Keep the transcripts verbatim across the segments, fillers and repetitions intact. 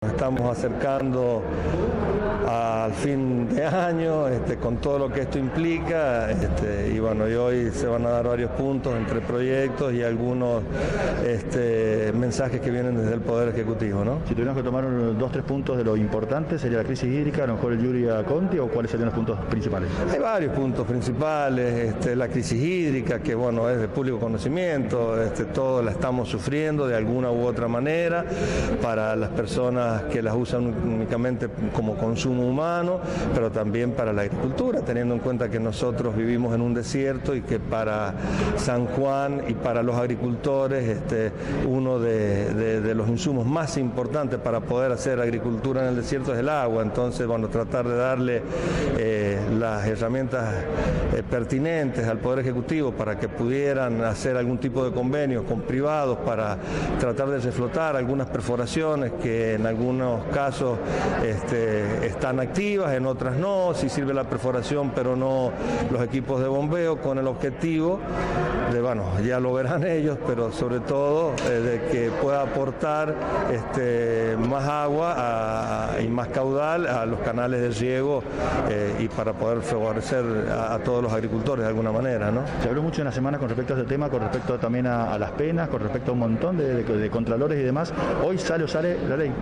Estamos acercando al fin de año, este, con todo lo que esto implica, este, y bueno, y hoy se van a dar varios puntos entre proyectos y algunos este, mensajes que vienen desde el Poder Ejecutivo, ¿no? Si tuviéramos que tomar dos, tres puntos de lo importante, ¿sería la crisis hídrica, a lo mejor el Lluvia Conti, o cuáles serían los puntos principales? Hay varios puntos principales, este, la crisis hídrica, que bueno, es de público conocimiento, este, todos la estamos sufriendo de alguna u otra manera, para las personas que las usan únicamente como consumo humano, pero también para la agricultura, teniendo en cuenta que nosotros vivimos en un desierto y que para San Juan y para los agricultores este, uno de, de, de los insumos más importantes para poder hacer agricultura en el desierto es el agua. Entonces, bueno, tratar de darle eh, las herramientas eh, pertinentes al Poder Ejecutivo para que pudieran hacer algún tipo de convenios con privados para tratar de reflotar algunas perforaciones que en algunos casos este, están activas, en otras no, si sirve la perforación pero no los equipos de bombeo, con el objetivo de, bueno, ya lo verán ellos, pero sobre todo eh, de que pueda aportar este, más agua a, y más caudal a los canales de riego eh, y para poder favorecer a, a todos los agricultores de alguna manera, ¿no? Se habló mucho en la semana con respecto a este tema, con respecto también a, a las penas, con respecto a un montón de, de, de contralores y demás. ¿Hoy sale o sale la ley?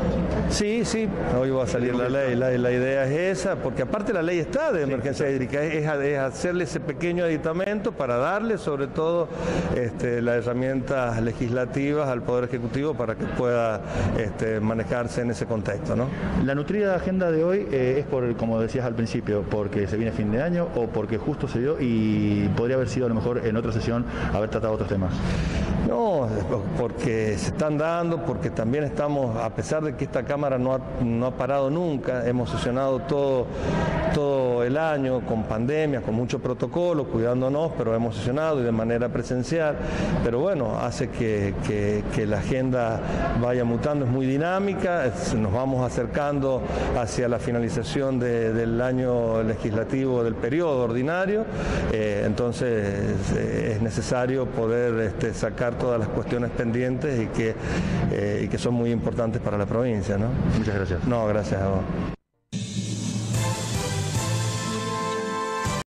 Sí, sí, hoy va a salir la ley, la, la idea es esa, porque aparte la ley está de emergencia hídrica, es, es hacerle ese pequeño aditamento para darle sobre todo este, las herramientas legislativas al Poder Ejecutivo para que pueda este, manejarse en ese contexto, ¿no? La nutrida agenda de hoy eh, es por, como decías al principio, porque se viene fin de año o porque justo se dio y podría haber sido a lo mejor en otra sesión haber tratado otros temas. No, porque se están dando, porque también estamos, a pesar de que esta Cámara no ha, no ha parado nunca, hemos sesionado todo, todo el año con pandemia, con mucho protocolo, cuidándonos, pero hemos sesionado y de manera presencial, pero bueno, hace que, que, que la agenda vaya mutando, es muy dinámica, es, nos vamos acercando hacia la finalización de, del año legislativo, del periodo ordinario, eh, entonces eh, es necesario poder este, sacar todas las cuestiones pendientes y que, eh, y que son muy importantes para la provincia, ¿no? Muchas gracias. No, gracias a vos.